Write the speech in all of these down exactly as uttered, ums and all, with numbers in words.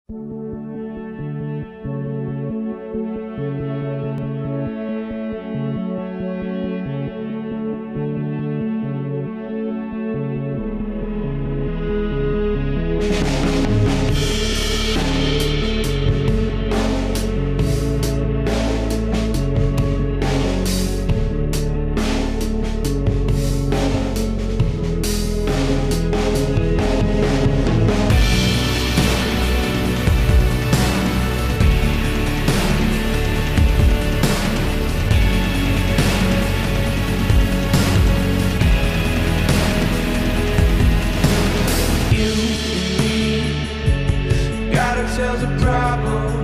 There's a problem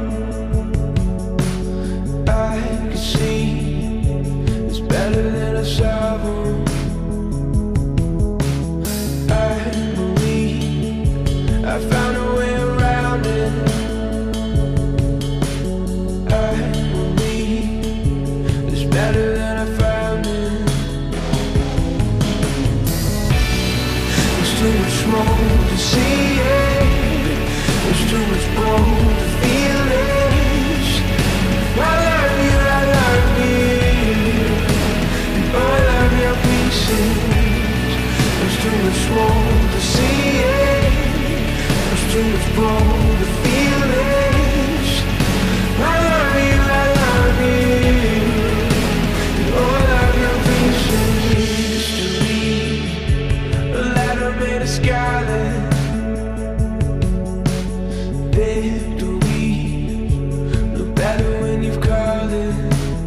I can see. It's better than a shovel. I believe I found a way around it. I believe it's better than I found it. There's too much more to see it. There's too much more to feel it. I love you, I love you, and all of your pieces. There's too much more to see it. There's too much more to feel it. I love you, I love you, and all of your pieces. Used to be a letter made of scarlet. Victory look better when you've called it.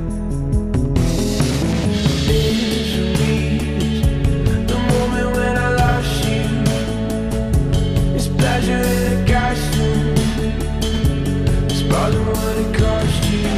Misery is the moment when I lost you. It's pleasure in a costume. It's more than what it cost you.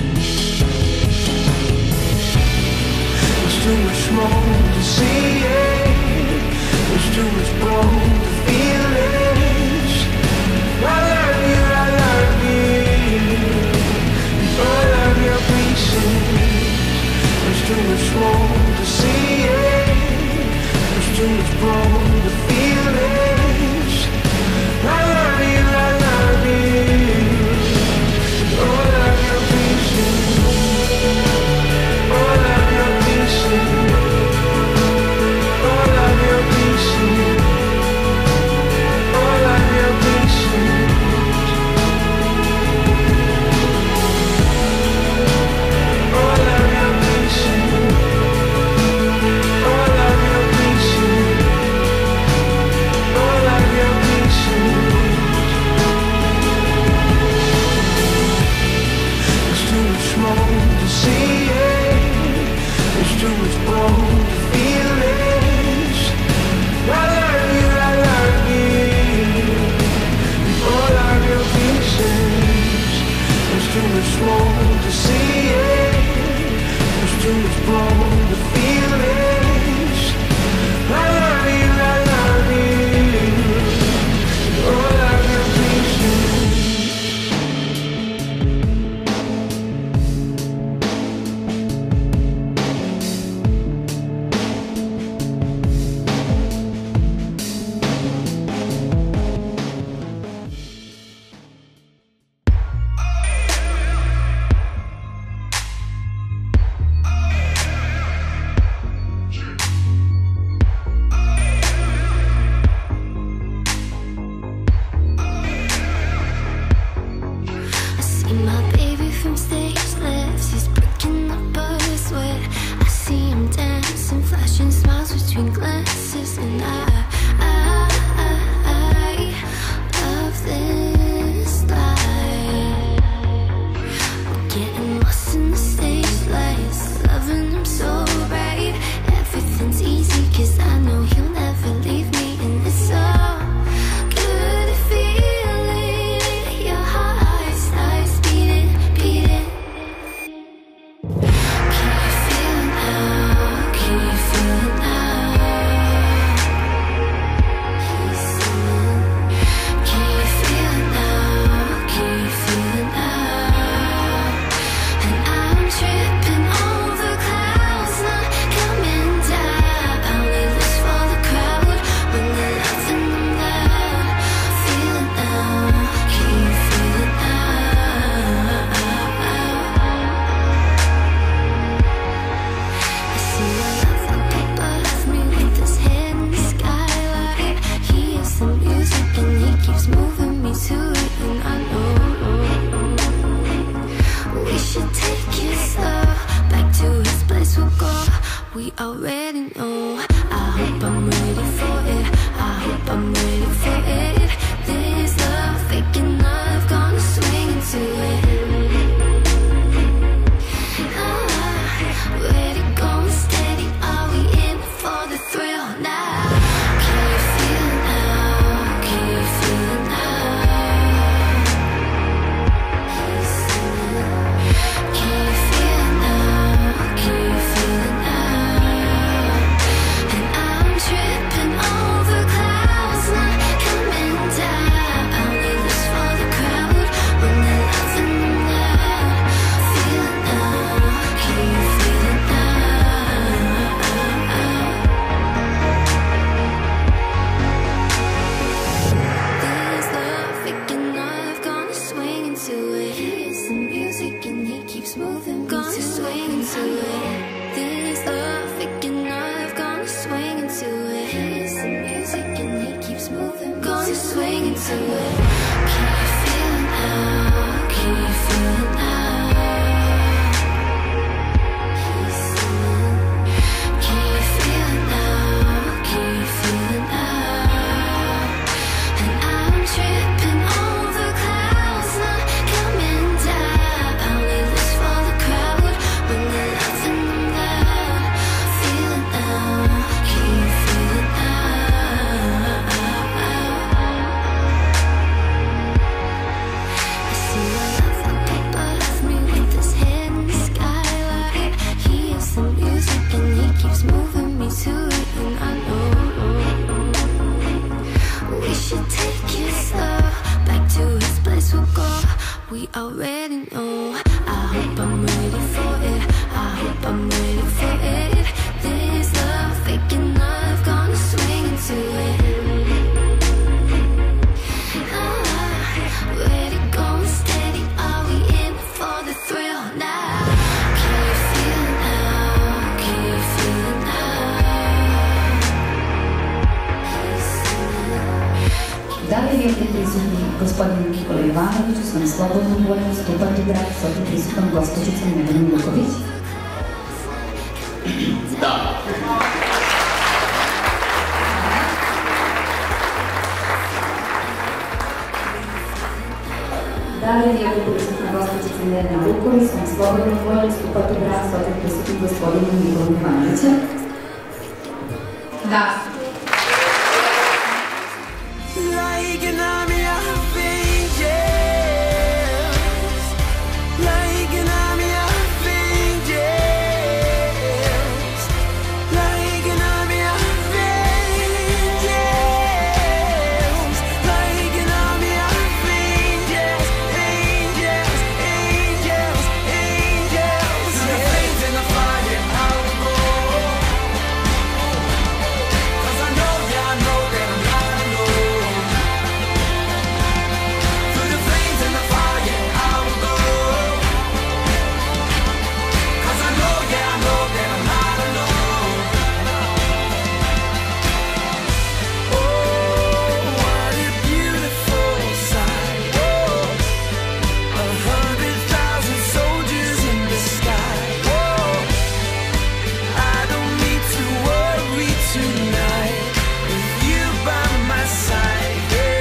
There's too much more to see it. There's too much more to feel it. I love you, I love you, and all of your pieces. There's too much more to see it. There's too much more to feel it. I love you, I love you, and all of your pieces. All of your pieces. All of your pieces. swinging to it. Can you feel it now? Can you feel it now? He's singing. Can you feel it now? Can you feel it now? And I'm tripping over clouds, not coming down. I only live for the crowd when they're laughing them loud. Feel it now. Can you feel it now? I see my love above me with his head in the skylight. He hears the music and he keeps moving me to it, and I know we should take it slow. Back to his place we'll go. We already know. I hope I'm ready for it. I hope I'm ready for it. This love faking love gonna swing into it. Ah, ready, going steady. Are we in for the thrill now? Can you feel it now? Can you feel it now? He's singing. Dalje je prisutni gospodin Nikola Ivanović u svom slobodnom volju stupati u brak s ovdje prisutnom gospođicom Nevenom Luković. Da. Dalje je prisutna gospođica Nevena Luković u svom slobodnom volju stupati u brak s ovdje prisutnim gospodinom Nikolom Ivanovićem. Da. Like an army of angels, like an army of angels, like an army of angels, like an army of angels, angels, angels, angels. To the flames and the fire I will go, 'cause I know, yeah, I know that I'm not alone. Through the flames and the fire I will go, 'cause I know, yeah, I know that I'm not alone. Oh, what a beautiful sight. Oh, a hundred thousand soldiers in the sky. Oh, I don't need to worry tonight with you by my side.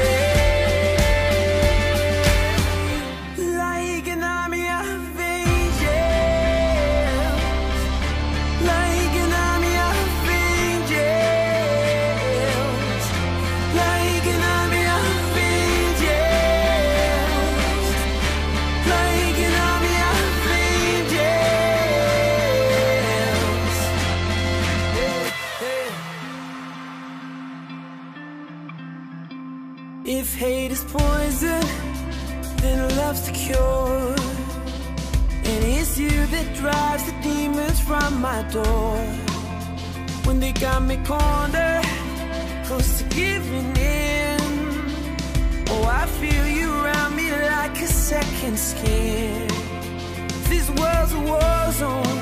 Yeah. Like an army of angels, like an army of angels, like an army of angels, like an army of angels. If hate is poison, then love's the cure. And it's you that drives the demons from my door. When they got me cornered, close to giving in. Oh, I feel you around me like a second skin. This world's a war zone,